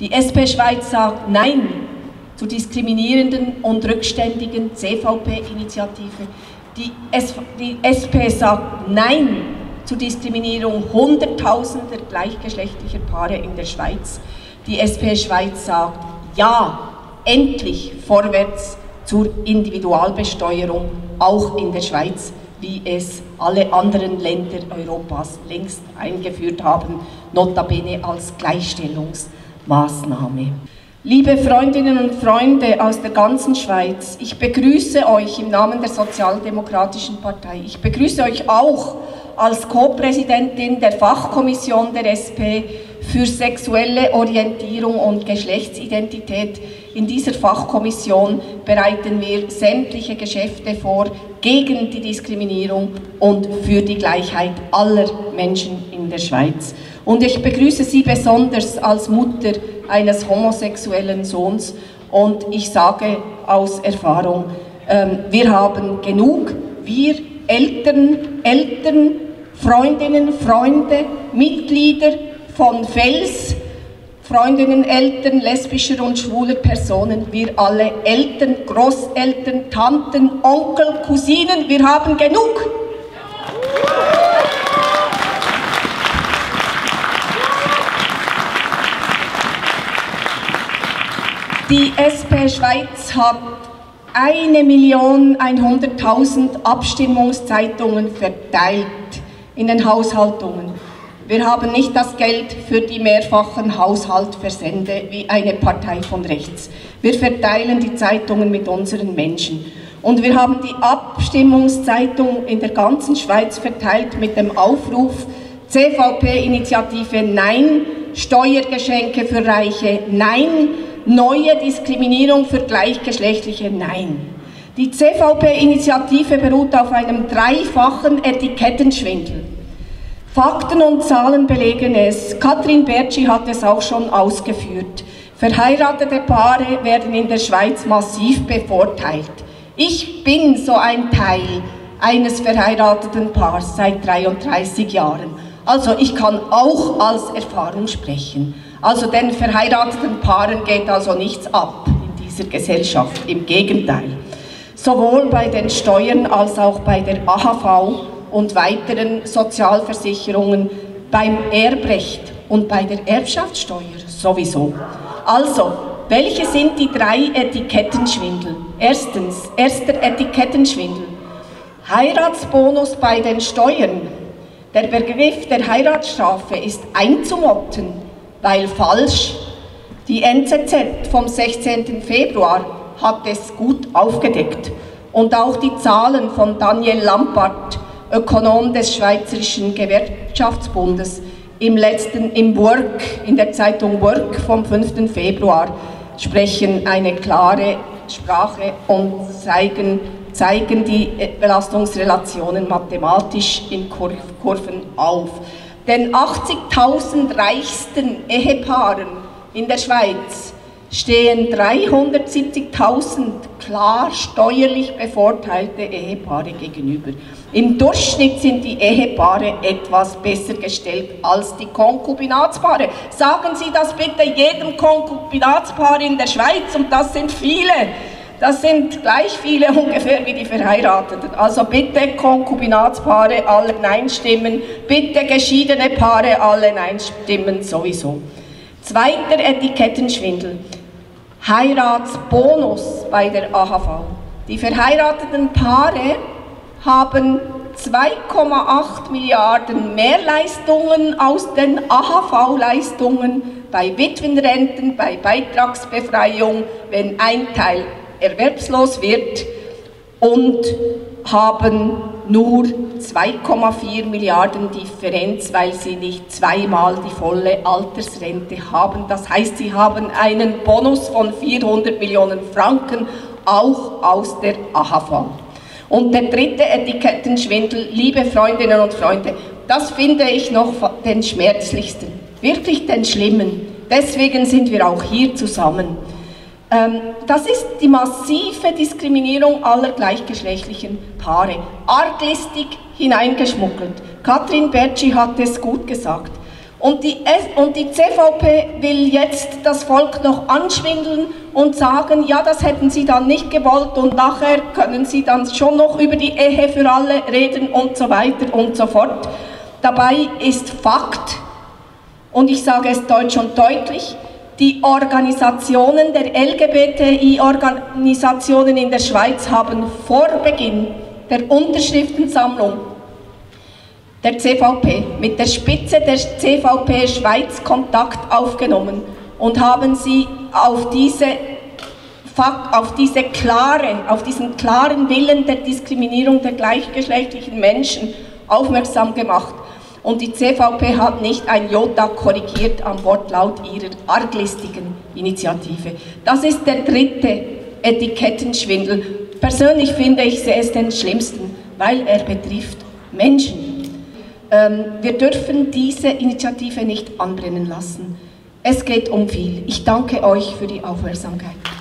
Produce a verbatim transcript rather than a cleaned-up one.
Die S P Schweiz sagt Nein zur diskriminierenden und rückständigen C V P-Initiative. Die, die S P sagt Nein zur Diskriminierung hunderttausender gleichgeschlechtlicher Paare in der Schweiz. Die S P Schweiz sagt Ja, endlich vorwärts zur Individualbesteuerung, auch in der Schweiz, wie es alle anderen Länder Europas längst eingeführt haben, notabene als Gleichstellungsmaßnahme. Liebe Freundinnen und Freunde aus der ganzen Schweiz, ich begrüße euch im Namen der Sozialdemokratischen Partei. Ich begrüße euch auch als Co-Präsidentin der Fachkommission der S P für sexuelle Orientierung und Geschlechtsidentität. In dieser Fachkommission bereiten wir sämtliche Geschäfte vor gegen die Diskriminierung und für die Gleichheit aller Menschen in der Schweiz. Und ich begrüße Sie besonders als Mutter eines homosexuellen Sohns und ich sage aus Erfahrung, ähm, wir haben genug, wir Eltern, Eltern, Freundinnen, Freunde, Mitglieder von Fels, Freundinnen, Eltern lesbischer und schwuler Personen, wir alle Eltern, Großeltern, Tanten, Onkel, Cousinen, wir haben genug. Die S P Schweiz hat eine Million hunderttausend Abstimmungszeitungen verteilt in den Haushaltungen. Wir haben nicht das Geld für die mehrfachen Haushaltversände wie eine Partei von rechts. Wir verteilen die Zeitungen mit unseren Menschen. Und wir haben die Abstimmungszeitung in der ganzen Schweiz verteilt mit dem Aufruf C V P-Initiative Nein, Steuergeschenke für Reiche Nein, neue Diskriminierung für Gleichgeschlechtliche Nein. Die C V P-Initiative beruht auf einem dreifachen Etikettenschwindel. Fakten und Zahlen belegen es. Katrin Bertschi hat es auch schon ausgeführt. Verheiratete Paare werden in der Schweiz massiv bevorteilt. Ich bin so ein Teil eines verheirateten Paars seit dreiunddreißig Jahren. Also ich kann auch aus Erfahrung sprechen. Also den verheirateten Paaren geht also nichts ab in dieser Gesellschaft, im Gegenteil. Sowohl bei den Steuern als auch bei der A H V und weiteren Sozialversicherungen, beim Erbrecht und bei der Erbschaftssteuer sowieso. Also, welche sind die drei Etikettenschwindel? Erstens, erster Etikettenschwindel, Heiratsbonus bei den Steuern. Der Begriff der Heiratsstrafe ist einzumotten, weil falsch. Die N Z Z vom sechzehnten Februar hat es gut aufgedeckt. Und auch die Zahlen von Daniel Lampart, Ökonom des Schweizerischen Gewerkschaftsbundes, im letzten, im Work, in der Zeitung Work vom fünften Februar, sprechen eine klare Sprache und zeigen, zeigen die Belastungsrelationen mathematisch in Kurven auf. Den achtzigtausend reichsten Ehepaaren in der Schweiz stehen dreihundertsiebzigtausend klar steuerlich bevorteilte Ehepaare gegenüber. Im Durchschnitt sind die Ehepaare etwas besser gestellt als die Konkubinatspaare. Sagen Sie das bitte jedem Konkubinatspaar in der Schweiz, und das sind viele. Das sind gleich viele ungefähr wie die Verheirateten. Also bitte Konkubinatspaare alle Nein stimmen, bitte geschiedene Paare alle Nein stimmen sowieso. Zweiter Etikettenschwindel, Heiratsbonus bei der A H V. Die verheirateten Paare haben zwei Komma acht Milliarden Mehrleistungen aus den A H V-Leistungen bei Witwenrenten, bei Beitragsbefreiung, wenn ein Teil erwerbslos wird, und haben nur zwei Komma vier Milliarden Differenz, weil sie nicht zweimal die volle Altersrente haben. Das heißt, sie haben einen Bonus von vierhundert Millionen Franken, auch aus der A H V. Und der dritte Etikettenschwindel, liebe Freundinnen und Freunde, das finde ich noch den schmerzlichsten, wirklich den schlimmen. Deswegen sind wir auch hier zusammen. Das ist die massive Diskriminierung aller gleichgeschlechtlichen Paare, arglistig hineingeschmuggelt. Katrin Bertschi hat es gut gesagt. Und die, und die C V P will jetzt das Volk noch anschwindeln und sagen, ja, das hätten sie dann nicht gewollt und nachher können sie dann schon noch über die Ehe für alle reden und so weiter und so fort. Dabei ist Fakt, und ich sage es deutsch und deutlich, die Organisationen der L G B T I-Organisationen in der Schweiz haben vor Beginn der Unterschriftensammlung der C V P mit der Spitze der C V P Schweiz Kontakt aufgenommen und haben sie auf diese, auf diese klare, auf diesen klaren Willen der Diskriminierung der gleichgeschlechtlichen Menschen aufmerksam gemacht. Und die C V P hat nicht ein Jota korrigiert am Wortlaut ihrer arglistigen Initiative. Das ist der dritte Etikettenschwindel. Persönlich finde ich es den schlimmsten, weil er betrifft Menschen. Ähm, wir dürfen diese Initiative nicht anbrennen lassen. Es geht um viel. Ich danke euch für die Aufmerksamkeit.